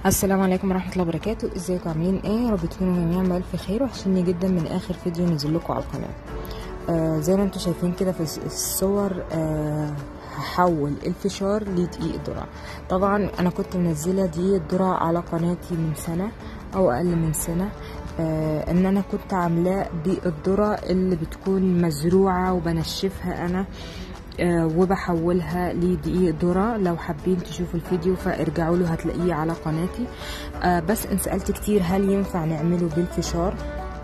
السلام عليكم ورحمه الله وبركاته. ازيكم عاملين ايه؟ يا رب تكونوا جميعا بألف خير. وحشني جدا من اخر فيديو نزل لكم على القناه. زي ما انتم شايفين كده في الصور. هحول الفشار لدقيق الذرة. طبعا انا كنت منزله دقيق الذرة على قناتي من سنه او اقل من سنه. ان انا كنت عاملاه دقيق الذرة اللي بتكون مزروعه وبنشفها انا، وبحولها لدقيق ذرة. لو حابين تشوفوا الفيديو فارجعوا له، هتلاقيه على قناتي. بس انسألت كتير هل ينفع نعمله بالفشار،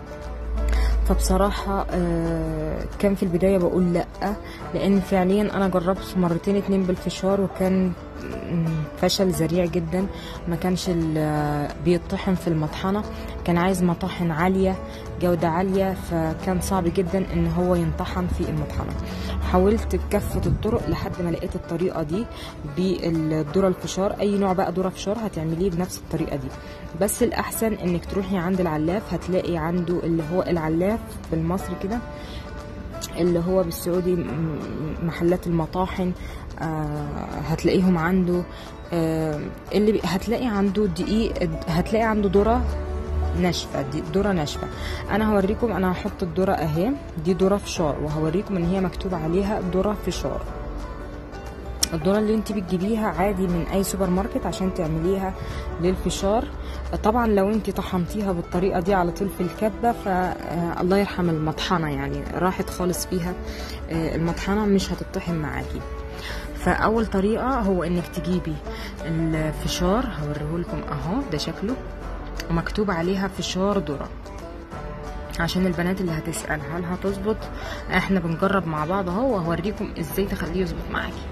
فبصراحة كان في البداية بقول لأ، لأن فعليا أنا جربت مرتين اتنين بالفشار وكان فشل ذريع جدا. ما كانش بيطحن في المطحنة، كان عايز مطاحن عالية، جودة عالية، فكان صعب جدا ان هو ينطحن في المطحنة. حاولت بكافة الطرق لحد ما لقيت الطريقة دي بالذرة الفشار. اي نوع بقى ذرة فشار هتعمليه بنفس الطريقة دي، بس الاحسن انك تروحي عند العلاف. هتلاقي عنده اللي هو العلاف بالمصري كده، اللي هو بالسعودي محلات المطاحن. هتلاقيهم عنده اللي هتلاقي عنده دقيق، هتلاقي عنده ذرة ناشفه. دي ذره ناشفه. انا هوريكم، انا هحط الذره اهي، دي ذره فشار، وهوريكم ان هي مكتوب عليها ذره فشار. الذره اللي انت بتجيبيها عادي من اي سوبر ماركت عشان تعمليها للفشار. طبعا لو انت طحنتيها بالطريقه دي على طول في الكبه فالله يرحم المطحنه، يعني راحت خالص فيها المطحنه، مش هتطحن معاكي. فاول طريقه هو انك تجيبي الفشار، هوريهولكم اهو، ده شكله ومكتوب عليها فشار ذرة. عشان البنات اللي هتسأل هل هتظبط، احنا بنجرب مع بعض اهو، وهوريكم ازاي تخليه يظبط معاكي.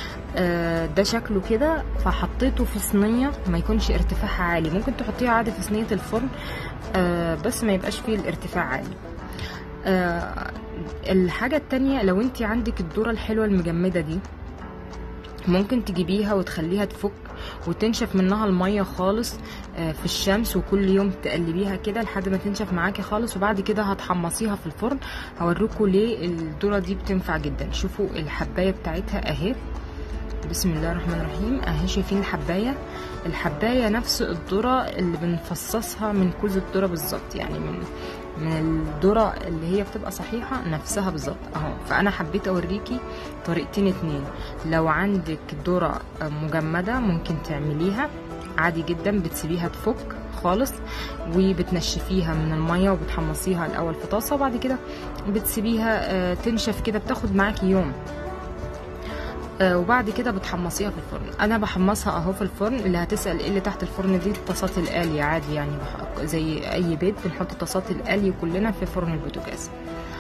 ده شكله كده. فحطيته في صينيه ما يكونش ارتفاعها عالي، ممكن تحطيه عادي في صينيه الفرن، بس ما يبقاش فيه الارتفاع عالي. الحاجه التانية، لو انت عندك الذرة الحلوه المجمده دي، ممكن تجيبيها وتخليها تفك وتنشف منها الميه خالص في الشمس، وكل يوم تقلبيها كده لحد ما تنشف معاكي خالص، وبعد كده هتحمصيها في الفرن. هوريكم ليه الذرة دي بتنفع جدا. شوفوا الحبايه بتاعتها اهي، بسم الله الرحمن الرحيم اهي. شايفين الحبايه نفس الذرة اللي بنفصصها من كوز الذرة بالظبط، يعني من الذرة اللي هي بتبقى صحيحة نفسها بالظبط اهو. فانا حبيت اوريكي طريقتين اتنين. لو عندك ذرة مجمدة ممكن تعمليها عادي جدا، بتسيبيها تفك خالص وبتنشفيها من المية وبتحمصيها الاول في طاسة، وبعد كده بتسيبيها تنشف كده، بتاخد معاكي يوم، وبعد كده بتحمصيها في الفرن. انا بحمصها اهو في الفرن. اللي هتسأل ايه اللي تحت الفرن، دي الطاسات القالية عادي، يعني زي اي بيت بنحط الطاسات القالية كلنا في فرن البوتاجاز.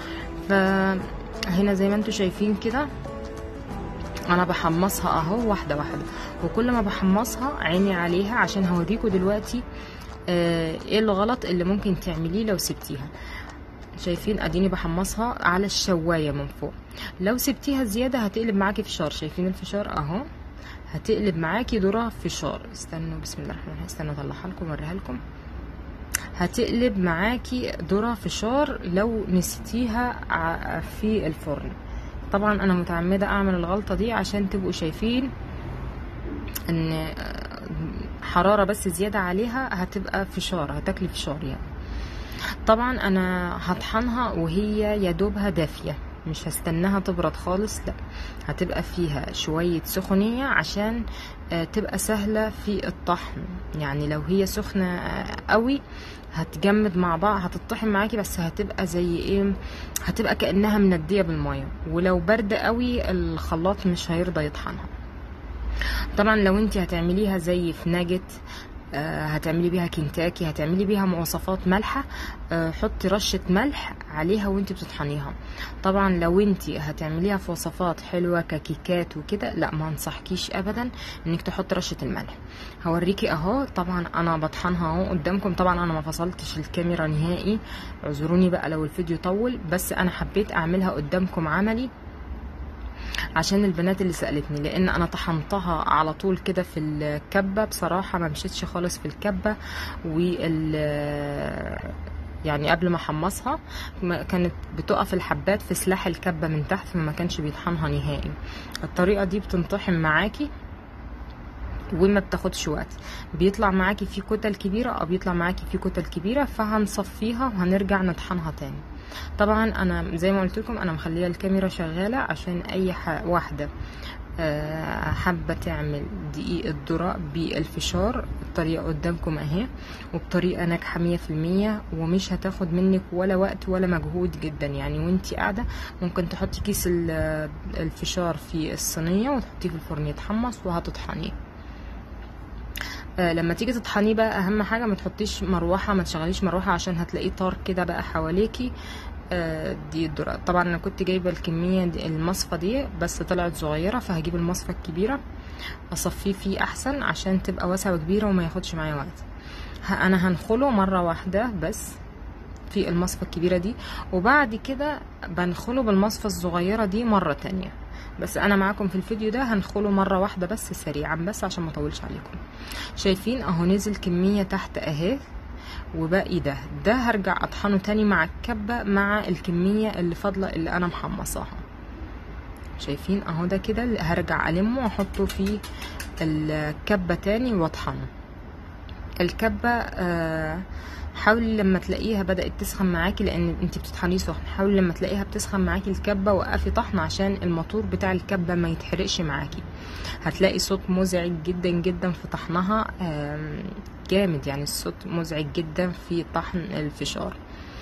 فهنا زي ما انتم شايفين كده انا بحمصها اهو واحدة واحدة، وكل ما بحمصها عيني عليها، عشان هوريكم دلوقتي ايه الغلط اللي ممكن تعمليه لو سبتيها. شايفين اديني بحمصها على الشوايه من فوق. لو سبتيها زياده هتقلب معاكي فشار. شايفين الفشار اهو، هتقلب معاكي ذرة فشار. استنوا، بسم الله الرحمن الرحيم، استنوا اطلعها لكم اوريها لكم. هتقلب معاكي ذرة فشار لو نسيتيها في الفرن. طبعا انا متعمده اعمل الغلطه دي عشان تبقوا شايفين ان حراره بس زياده عليها هتبقى فشار، هتاكلي فشار يعني. طبعا انا هطحنها وهي يا دوبها دافيه، مش هستناها تبرد خالص، لا، هتبقى فيها شويه سخونيه عشان تبقى سهله في الطحن. يعني لو هي سخنه قوي هتجمد مع بعض، هتطحن معاكي، بس هتبقى زي ايه، هتبقى كانها منديه بالميه. ولو برد قوي الخلاط مش هيرضى يطحنها. طبعا لو انت هتعمليها زي في ناجت، هتعملي بيها كنتاكي، هتعملي بيها مواصفات مالحه، حطي رشه ملح عليها وانت بتطحنيها. طبعا لو انت هتعمليها في وصفات حلوه ككيكات وكده، لا، ما انصحكيش ابدا انك تحطي رشه الملح. هوريكي اهو. طبعا انا بطحنها اهو قدامكم. طبعا انا ما فصلتش الكاميرا نهائي، اعذروني بقى لو الفيديو طول، بس انا حبيت اعملها قدامكم عملي عشان البنات اللي سألتني، لان انا طحنتها على طول كده في الكبة. بصراحة ما مشيتش خالص في الكبة، يعني قبل ما احمصها كانت بتقف الحبات في سلاح الكبة من تحت، فما كانش بيطحنها نهائي. الطريقة دي بتنطحن معاكي وما بتاخدش وقت، بيطلع معاكي في كتل كبيرة او بيطلع معاكي في كتل كبيرة، فهنصفيها وهنرجع نطحنها تاني. طبعا انا زي ما قلت لكم انا مخليه الكاميرا شغالة عشان اي واحدة حابة تعمل دقيق الذرة بالفشار. الطريقة قدامكم اهي، وبطريقة ناجحة 100%، ومش هتاخد منك ولا وقت ولا مجهود جدا. يعني وانتي قاعدة ممكن تحطي كيس الفشار في الصينية وتحطيه في الفرن يتحمص وهتطحنيه. لما تيجي تطحنيه بقى اهم حاجة ما تحطيش مروحة، ما تشغليش مروحة عشان هتلاقيه طار كده بقى حواليكي. دي الذرة. طبعا انا كنت جايبه الكميه دي المصفى دي بس طلعت صغيره، فهجيب المصفى الكبيره اصفيه فيه احسن عشان تبقى واسعه وكبيره وما ياخدش معايا وقت. انا هنخله مره واحده بس في المصفى الكبيره دي، وبعد كده بنخله بالمصفى الصغيره دي مره تانية. بس انا معاكم في الفيديو ده هنخله مره واحده بس سريعا بس عشان ما اطولش عليكم. شايفين اهو نزل كميه تحت اهي، وباقي ده هرجع اطحنه تاني مع الكبة مع الكمية اللي فاضلة اللي انا محمصاها. شايفين اهو ده كده اللي هرجع المه واحطه في الكبة تاني واطحنه. الكبة حاولي لما تلاقيها بدأت تسخن معاكي، لان انت بتطحنيه سخن، حاولي لما تلاقيها بتسخن معاكي الكبة وقفي طحن عشان الموتور بتاع الكبة ما يتحرقش معاكي. هتلاقي صوت مزعج جدا جدا في طحنها، جامد يعني، الصوت مزعج جدا في طحن الفشار.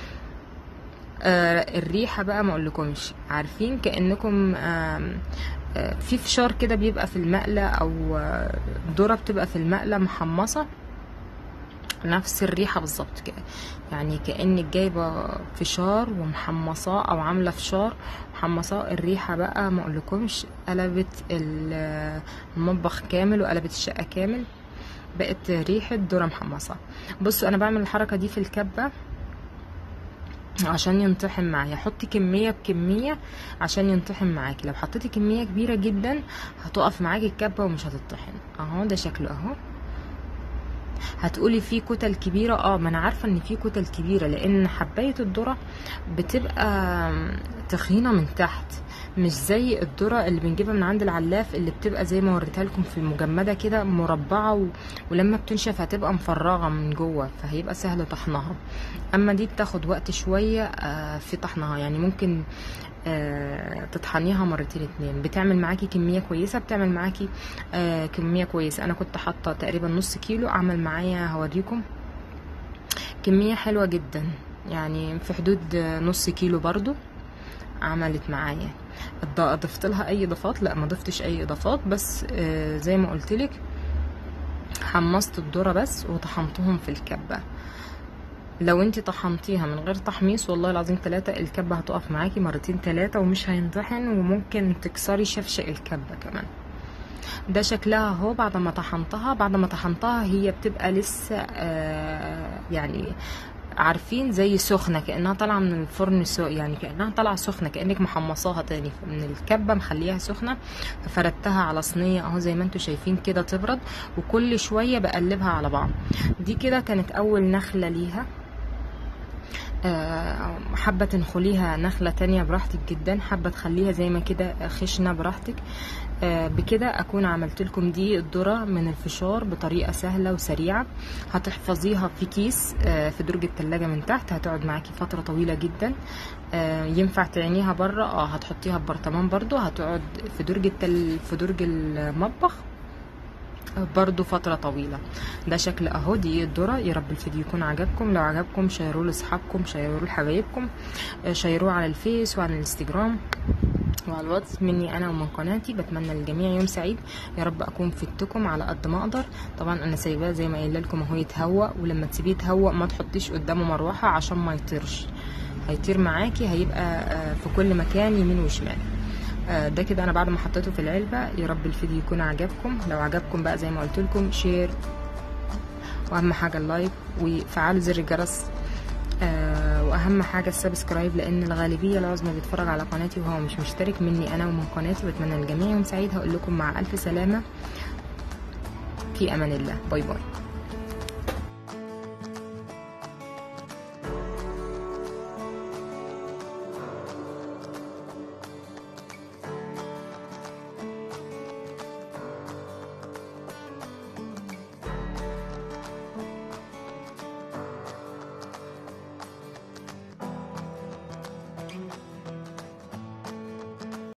الريحة بقى ما اقولكمش، عارفين كأنكم في فشار كده بيبقى في المقلة او ذرة بتبقى في المقلة محمصة، نفس الريحة بالظبط كده. يعني كأنك جايبة فشار ومحمصاه او عاملة فشار محمصاه. الريحة بقى ما اقولكمش قلبت المطبخ كامل وقلبت الشقة كامل، بقت ريحة ذرة محمصة. بصوا انا بعمل الحركة دي في الكبة عشان ينطحن معايا. حطي كمية بكمية عشان ينطحن معاكي. لو حطيتي كمية كبيرة جدا هتقف معاكي الكبة ومش هتطحن. اهو ده شكله اهو. هتقولي في كتل كبيرة، ما انا عارفة ان في كتل كبيرة لان حباية الذرة بتبقى تخينة من تحت، مش زي الذرة اللي بنجيبها من عند العلاف اللي بتبقى زي ما وريتها لكم في المجمدة كده مربعة، ولما بتنشف هتبقى مفرغة من جوه فهيبقى سهل طحنها. اما دي بتاخد وقت شوية في طحنها، يعني ممكن تطحنيها مرتين اتنين. بتعمل معاكي كمية كويسة، بتعمل معاكي كمية كويسة. انا كنت حاطة تقريبا نص كيلو، اعمل معايا هوريكم كمية حلوة جدا، يعني في حدود نص كيلو برضو عملت معايا. ضفت لها اي اضافات؟ لا ما ضفتش اي اضافات، بس زي ما قلت لك حمصت الذرة بس وطحنتهم في الكبة. لو انت طحنتيها من غير تحميص والله العظيم 3 الكبة هتقف معاكي مرتين 3 ومش هينطحن، وممكن تكسري شفشق الكبة كمان. ده شكلها اهو بعد ما طحنتها. بعد ما طحنتها هي بتبقى لسه يعني عارفين زي سخنه، كانها طالعه من الفرن يعني كانها طالعه سخنه، كانك محمصاها تاني من الكبه مخليها سخنه. ففردتها على صينيه اهو زي ما انتم شايفين كده تبرد، وكل شويه بقلبها على بعض. دي كده كانت اول نخله ليها. حابه تنخليها نخله تانية براحتك جدا، حابه تخليها زي ما كده خشنه براحتك. بكده اكون عملت لكم دي الذرة من الفشار بطريقة سهلة وسريعة. هتحفظيها في كيس في درج التلاجة من تحت، هتقعد معاكي فترة طويلة جدا. ينفع تعينيها بره، هتحطيها ببرطمان برضو، هتقعد في درج المطبخ برضو فترة طويلة. ده شكل اهو دي الذرة. يا رب الفيديو يكون عجبكم. لو عجبكم شيروه لاصحابكم، شيروه لحبايبكم، شيروه على الفيس وعلى الانستجرام وعلى الواتس مني انا ومن قناتي. بتمنى للجميع يوم سعيد، يا رب اكون فدتكم على قد ما اقدر. طبعا انا سايباه زي ما قايله لكم اهو يتهوى، ولما تسيبيه يتهوى ما تحطيش قدامه مروحه عشان ما يطيرش، هيطير معاكي، هيبقى في كل مكان يمين وشمال. ده كده انا بعد ما حطيته في العلبه. يا رب الفيديو يكون عجبكم. لو عجبكم بقى زي ما قلت لكم شير، واهم حاجه اللايك وفعلوا زر الجرس، واهم حاجه السبسكرايب، لان الغالبيه العظمى بيتفرج على قناتي وهو مش مشترك مني انا ومن قناتي. بتمنى للجميع يوم سعيد. هقول لكم مع الف سلامه، في امان الله، باي باي.